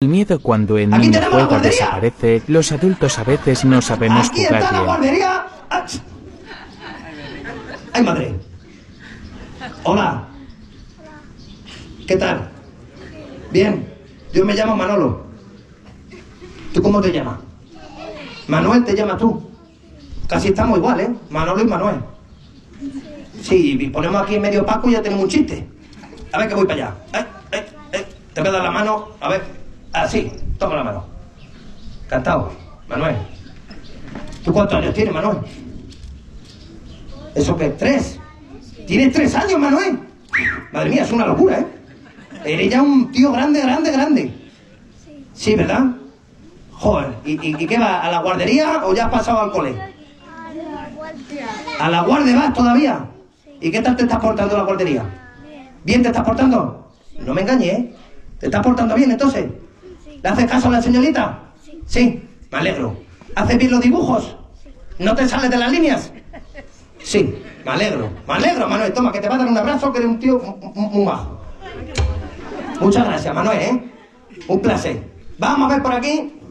El miedo cuando el Aquí niño tenemos la juega guardería. desaparece, los adultos a veces no sabemos Aquí jugar está la bien. guardería. ¡Ay, madre! Hola. ¿Qué tal? Bien. Yo me llamo Manolo. ¿Tú cómo te llamas? Manuel te llamas tú. Casi estamos igual, ¿eh? Manolo y Manuel. Sí, y ponemos aquí en medio Paco y ya tenemos un chiste. A ver que voy para allá. Te voy a dar la mano. A ver. Así. Toma la mano. Cantado. Manuel. ¿Tú cuántos años tienes, Manuel? ¿Eso qué? ¿3? ¿Tienes 3 años, Manuel? Madre mía, es una locura, ¿eh? Eres ya un tío grande. Sí, ¿verdad? Joder, ¿y qué va? ¿A la guardería o ya has pasado al cole? ¿A la guardia vas todavía? ¿Y qué tal te estás portando en la guardería? ¿Bien te estás portando? No me engañes, ¿eh? ¿Te estás portando bien, entonces? ¿Le haces caso a la señorita? Sí, me alegro. ¿Haces bien los dibujos? ¿No te sales de las líneas? Sí, me alegro, Manuel. Toma, que te va a dar un abrazo, que eres un tío muy majo. Muchas gracias, Manuel, ¿eh? Un placer. Vamos a ver por aquí.